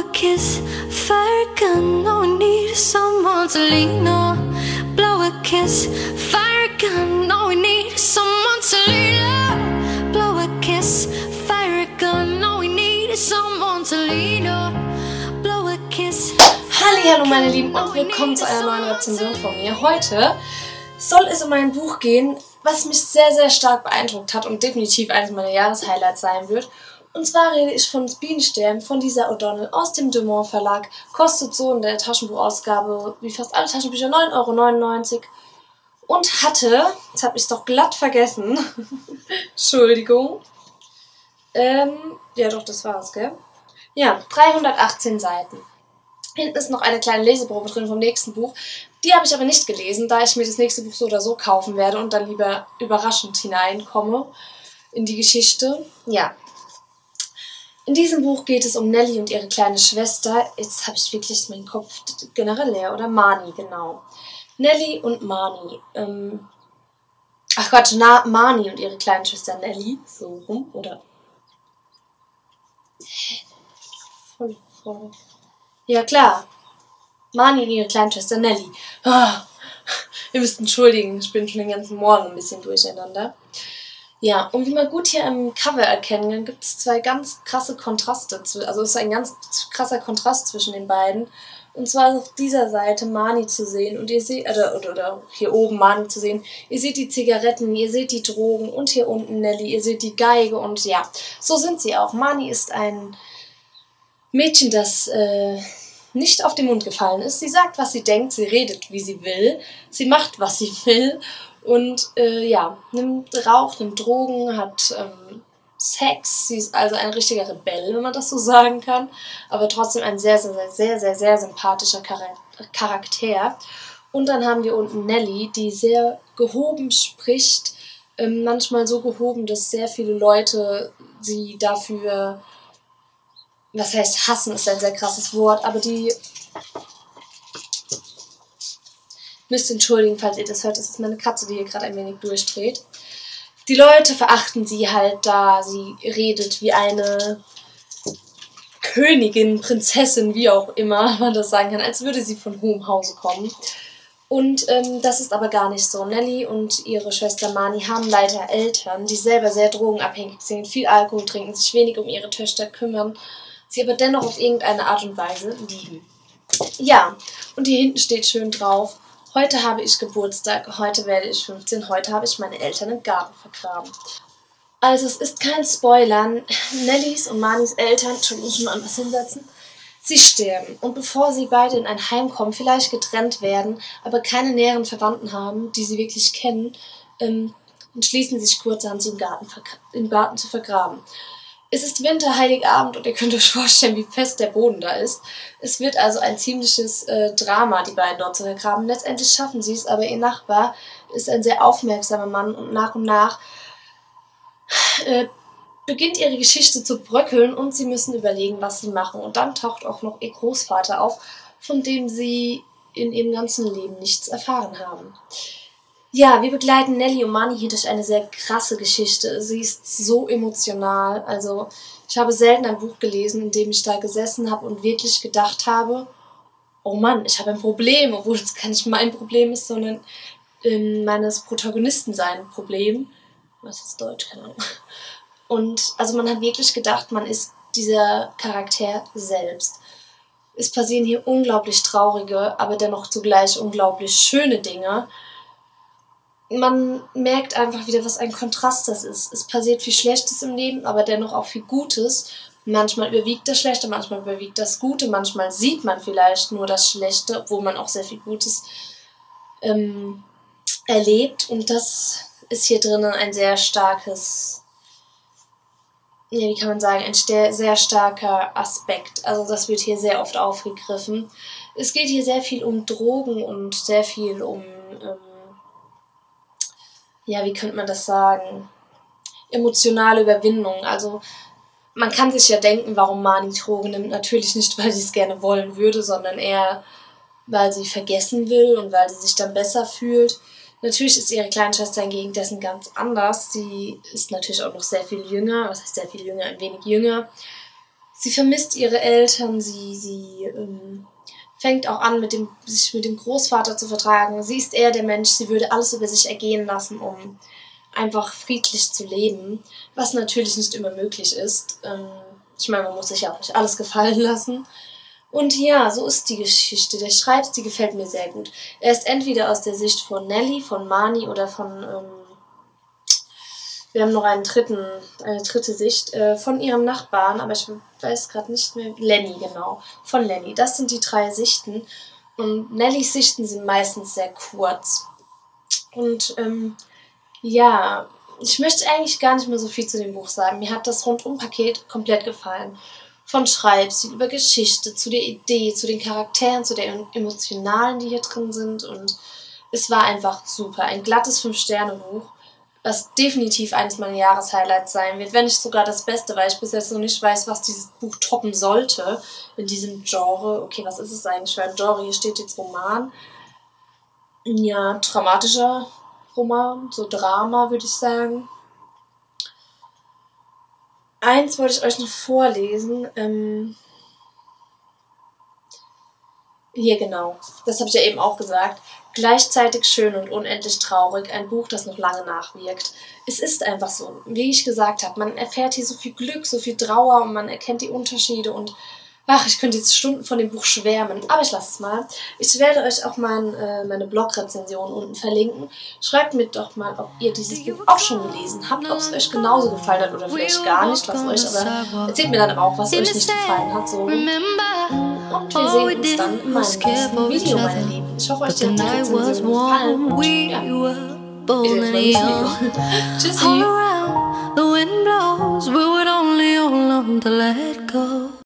kiss, fire gun, all we need is someone to lean on. Blow a kiss, fire gun, all we need is someone to lean on. Blow a kiss, fire gun, all we need is someone to lean on. Blow a kiss. Hallo meine Lieben und willkommen zu einer neuen Rezension von mir. Heute soll es um ein Buch gehen, was mich sehr, sehr stark beeindruckt hat und definitiv eines meiner Jahreshighlights sein wird. Und zwar rede ich von Bienensterben von Lisa O'Donnell aus dem Dumont Verlag. Kostet so in der Taschenbuchausgabe wie fast alle Taschenbücher 9,99 € und hatte, jetzt habe ich es doch glatt vergessen, Entschuldigung, ja doch, das war's, gell? Ja, 318 Seiten. Hinten ist noch eine kleine Leseprobe drin vom nächsten Buch. Die habe ich aber nicht gelesen, da ich mir das nächste Buch so oder so kaufen werde und dann lieber überraschend hineinkomme in die Geschichte. Ja. In diesem Buch geht es um Nelly und ihre kleine Schwester. Jetzt habe ich wirklich meinen Kopf generell leer, oder? Marnie, genau. Nelly und Marnie. Marnie und ihre kleine Schwester Nelly. So rum, oder? Voll. Ja, klar. Marnie und ihre kleine Schwester Nelly. Ihr müsst entschuldigen, ich bin schon den ganzen Morgen ein bisschen durcheinander. Ja, und wie man gut hier im Cover erkennen kann, gibt es zwei ganz krasse Kontraste. Also es ist ein ganz krasser Kontrast zwischen den beiden. Und zwar ist auf dieser Seite Marnie zu sehen und ihr seht, oder hier oben Marnie zu sehen. Ihr seht die Zigaretten, ihr seht die Drogen und hier unten Nelly, ihr seht die Geige und ja, so sind sie auch. Marnie ist ein Mädchen, das nicht auf den Mund gefallen ist. Sie sagt, was sie denkt, sie redet, wie sie will, sie macht, was sie will. Und raucht, nimmt Drogen, hat Sex. Sie ist also ein richtiger Rebell, wenn man das so sagen kann. Aber trotzdem ein sehr, sehr, sehr, sehr, sehr sympathischer Charakter. Und dann haben wir unten Nelly, die sehr gehoben spricht. Manchmal so gehoben, dass sehr viele Leute sie dafür, was heißt hassen, ist ein sehr krasses Wort, aber die... Müsst entschuldigen, falls ihr das hört, das ist meine Katze, die hier gerade ein wenig durchdreht. Die Leute verachten sie halt, da sie redet wie eine Königin, Prinzessin, wie auch immer man das sagen kann, als würde sie von hohem Hause kommen. Und das ist aber gar nicht so. Nelly und ihre Schwester Marnie haben leider Eltern, die selber sehr drogenabhängig sind, viel Alkohol trinken, sich wenig um ihre Töchter kümmern, sie aber dennoch auf irgendeine Art und Weise lieben. Ja, und hier hinten steht schön drauf: Heute habe ich Geburtstag, heute werde ich 15, heute habe ich meine Eltern im Garten vergraben. Also es ist kein Spoilern, Nellys und Marnies Eltern, Entschuldigung, ich muss mal anders hinsetzen, sie sterben. Und bevor sie beide in ein Heim kommen, vielleicht getrennt werden, aber keine näheren Verwandten haben, die sie wirklich kennen, entschließen sie sich kurzerhand, sie im Garten zu vergraben. Es ist Winter, Heiligabend und ihr könnt euch vorstellen, wie fest der Boden da ist. Es wird also ein ziemliches Drama, die beiden dort zu vergraben. Letztendlich schaffen sie es, aber ihr Nachbar ist ein sehr aufmerksamer Mann und nach beginnt ihre Geschichte zu bröckeln und sie müssen überlegen, was sie machen. Und dann taucht auch noch ihr Großvater auf, von dem sie in ihrem ganzen Leben nichts erfahren haben. Ja, wir begleiten Nelly und Marnie hier durch eine sehr krasse Geschichte. Sie ist so emotional. Also ich habe selten ein Buch gelesen, in dem ich da gesessen habe und wirklich gedacht habe, oh Mann, ich habe ein Problem, obwohl es gar nicht mein Problem ist, sondern meines Protagonisten sein Problem. Was ist Deutsch? Keine Ahnung. Und also man hat wirklich gedacht, man ist dieser Charakter selbst. Es passieren hier unglaublich traurige, aber dennoch zugleich unglaublich schöne Dinge. Man merkt einfach wieder, was ein Kontrast das ist. Es passiert viel Schlechtes im Leben, aber dennoch auch viel Gutes. Manchmal überwiegt das Schlechte, manchmal überwiegt das Gute, manchmal sieht man vielleicht nur das Schlechte, obwohl man auch sehr viel Gutes erlebt. Und das ist hier drinnen ein sehr starkes, ja, wie kann man sagen, ein sehr starker Aspekt. Also das wird hier sehr oft aufgegriffen. Es geht hier sehr viel um Drogen und sehr viel um wie könnte man das sagen, emotionale Überwindung. Also man kann sich ja denken, warum Marnie Drogen nimmt. Natürlich nicht, weil sie es gerne wollen würde, sondern eher, weil sie vergessen will und weil sie sich dann besser fühlt. Natürlich ist ihre kleine Schwester hingegen dessen ganz anders. Sie ist natürlich auch noch sehr viel jünger. Was heißt sehr viel jünger? Ein wenig jünger. Sie vermisst ihre Eltern, sie fängt auch an, sich mit dem Großvater zu vertragen. Sie ist eher der Mensch, sie würde alles über sich ergehen lassen, um einfach friedlich zu leben, was natürlich nicht immer möglich ist. Ich meine, man muss sich ja auch nicht alles gefallen lassen. Und ja, so ist die Geschichte. Der Schreibstil gefällt mir sehr gut. Er ist entweder aus der Sicht von Nelly, von Marnie oder von, wir haben noch eine dritte Sicht, von ihrem Nachbarn, aber ich weiß gerade nicht mehr, Lenny, genau, von Lenny. Das sind die 3 Sichten und Nellys Sichten sind meistens sehr kurz. Und ja, ich möchte eigentlich gar nicht mehr so viel zu dem Buch sagen. Mir hat das Rundum-Paket komplett gefallen. Von Schreibstil über Geschichte, zu der Idee, zu den Charakteren, zu den Emotionalen, die hier drin sind. Und es war einfach super. Ein glattes 5-Sterne-Buch, was definitiv eines meiner Jahreshighlights sein wird. Wenn nicht sogar das Beste, weil ich bis jetzt noch nicht weiß, was dieses Buch toppen sollte in diesem Genre. Okay, was ist es eigentlich für ein Genre? Hier steht jetzt Roman. Ja, dramatischer Roman, so Drama, würde ich sagen. Eins wollte ich euch noch vorlesen. Hier genau, das habe ich ja eben auch gesagt. Gleichzeitig schön und unendlich traurig, ein Buch, das noch lange nachwirkt. Es ist einfach so, wie ich gesagt habe, man erfährt hier so viel Glück, so viel Trauer und man erkennt die Unterschiede und ach, ich könnte jetzt Stunden von dem Buch schwärmen, aber ich lasse es mal. Ich werde euch auch mal meine Blog-Rezension unten verlinken. Schreibt mir doch mal, ob ihr dieses Buch auch schon gelesen habt, ob es euch genauso gefallen hat oder vielleicht gar nicht, was euch, aber erzählt mir dann aber auch, was euch nicht gefallen hat. So. Und wir sehen uns dann in meinem nächsten Video, meine Lieben. Ich hoffe, euch hat die Rezension gefallen und ja, wir sehen uns beim nächsten Video. Tschüssi!